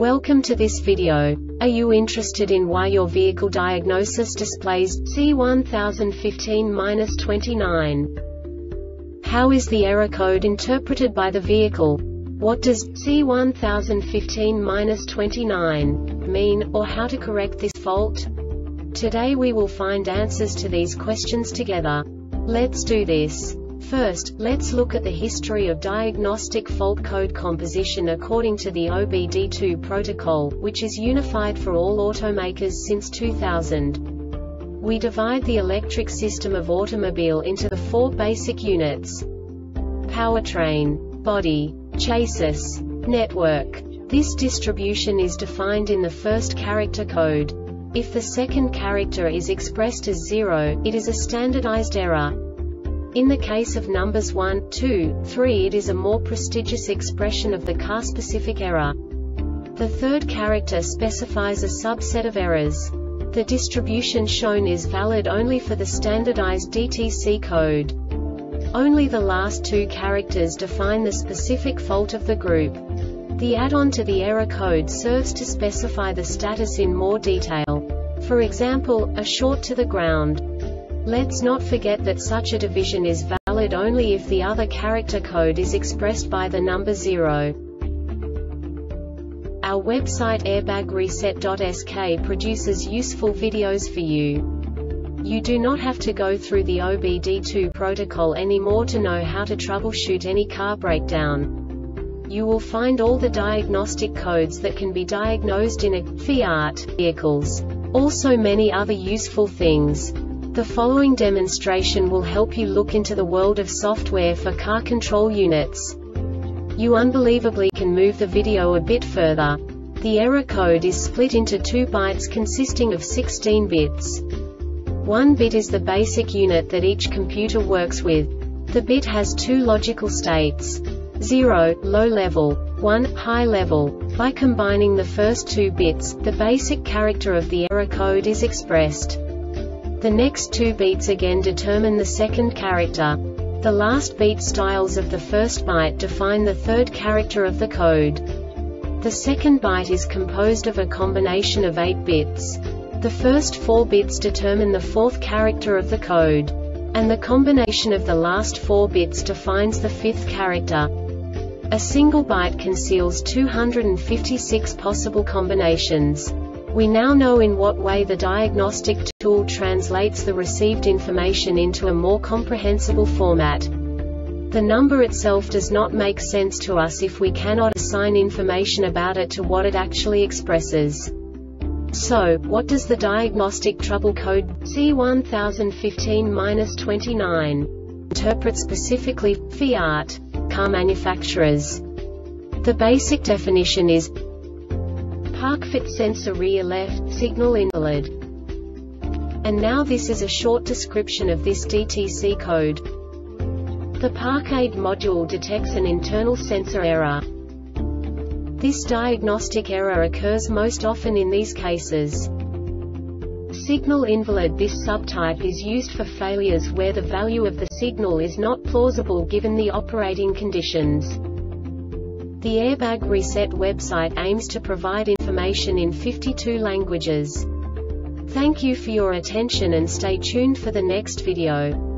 Welcome to this video. Are you interested in why your vehicle diagnosis displays C1015-29? How is the error code interpreted by the vehicle? What does C1015-29 mean, or how to correct this fault? Today we will find answers to these questions together. Let's do this. First, let's look at the history of diagnostic fault code composition according to the OBD2 protocol, which is unified for all automakers since 2000. We divide the electric system of automobile into the four basic units: powertrain, body, chassis, network. This distribution is defined in the first character code. If the second character is expressed as 0, it is a standardized error. In the case of numbers 1, 2, 3, it is a more prestigious expression of the car-specific error. The third character specifies a subset of errors. The distribution shown is valid only for the standardized DTC code. Only the last two characters define the specific fault of the group. The add-on to the error code serves to specify the status in more detail. For example, a short to the ground. Let's not forget that such a division is valid only if the other character code is expressed by the number 0. Our website airbagreset.sk produces useful videos for you. You do not have to go through the OBD2 protocol anymore to know how to troubleshoot any car breakdown. You will find all the diagnostic codes that can be diagnosed in a Fiat vehicles. Also many other useful things. The following demonstration will help you look into the world of software for car control units. You unbelievably can move the video a bit further. The error code is split into 2 bytes consisting of 16 bits. 1 bit is the basic unit that each computer works with. The bit has 2 logical states: 0, low level, 1, high level. By combining the first 2 bits, the basic character of the error code is expressed. The next 2 beats again determine the second character. The last beat styles of the first byte define the third character of the code. The second byte is composed of a combination of 8 bits. The first 4 bits determine the fourth character of the code. And the combination of the last 4 bits defines the fifth character. A single byte conceals 256 possible combinations. We now know in what way the diagnostic tool translates the received information into a more comprehensible format. The number itself does not make sense to us if we cannot assign information about it to what it actually expresses. So, what does the diagnostic trouble code C1015-29 interpret specifically for Fiat car manufacturers? The basic definition is park fit sensor rear left, signal invalid. And now this is a short description of this DTC code. The park aid module detects an internal sensor error. This diagnostic error occurs most often in these cases: signal invalid. This subtype is used for failures where the value of the signal is not plausible given the operating conditions. The Airbag Reset website aims to provide information in 52 languages. Thank you for your attention and stay tuned for the next video.